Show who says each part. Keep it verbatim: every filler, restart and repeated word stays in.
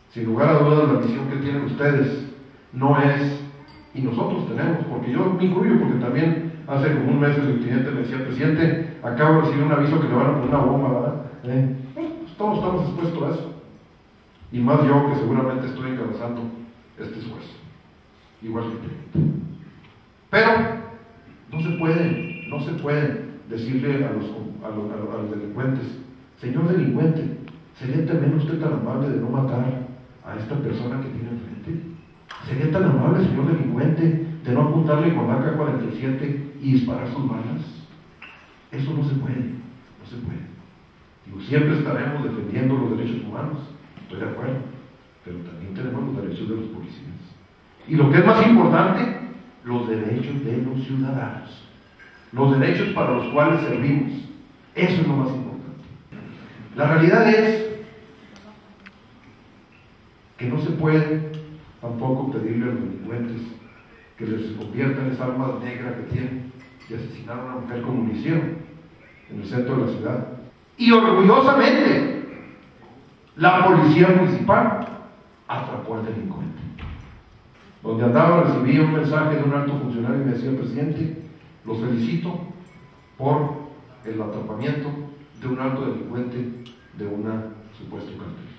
Speaker 1: Sin lugar a dudas, la misión que tienen ustedes no es, y nosotros tenemos, porque yo me incluyo, porque también hace como un mes el lieutenante me decía, presidente, acabo de recibir un aviso que le van a poner una bomba, ¿verdad? ¿Eh? Pues todos estamos expuestos a eso. Y más yo, que seguramente estoy encabezando este esfuerzo. Igual que tú. Pero no se puede, no se puede decirle a los, a los, a los, a los delincuentes, señor delincuente, ¿sería también usted tan amable de no matar a esta persona que tiene enfrente? ¿Sería tan amable, señor delincuente, de no apuntarle con la A K cuarenta y siete y disparar sus balas? Eso no se puede, no se puede. Digo, siempre estaremos defendiendo los derechos humanos, estoy de acuerdo, pero también tenemos los derechos de los policías. Y lo que es más importante, los derechos de los ciudadanos, los derechos para los cuales servimos. Eso es lo más importante. La realidad es que no se puede tampoco pedirle a los delincuentes que les conviertan esa arma negra que tienen y asesinar a una mujer como lo hicieron en el centro de la ciudad. Y orgullosamente, la policía municipal atrapó al delincuente. Donde andaba recibí un mensaje de un alto funcionario y me decía, presidente, los felicito por el atrapamiento de un alto delincuente de una supuesta cartera.